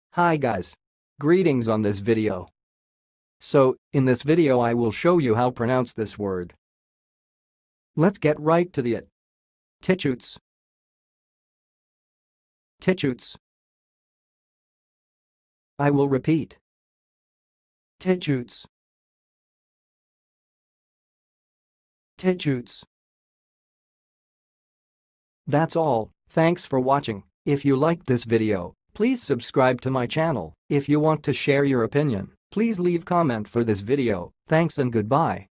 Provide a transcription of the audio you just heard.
Hi guys. Greetings on this video. So, in this video I will show you how to pronounce this word. Let's get right to it. Titutes. Titutes. I will repeat. Titutes. Titutes. That's all. Thanks for watching. If you liked this video, please subscribe to my channel. If you want to share your opinion, please leave comment for this video. Thanks and goodbye.